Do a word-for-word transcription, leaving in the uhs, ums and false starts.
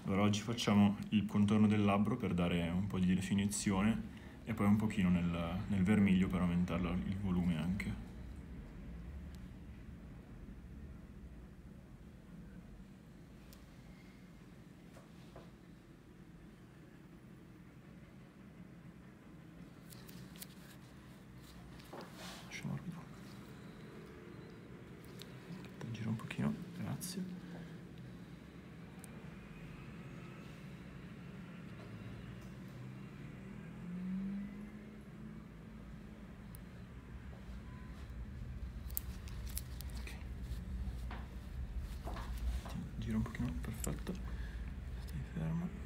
Allora oggi facciamo il contorno del labbro per dare un po' di definizione e poi un pochino nel, nel vermiglio per aumentare il volume anche. Morbido. Giro un pochino, grazie. Ok. Giro un pochino, perfetto. Stai fermo.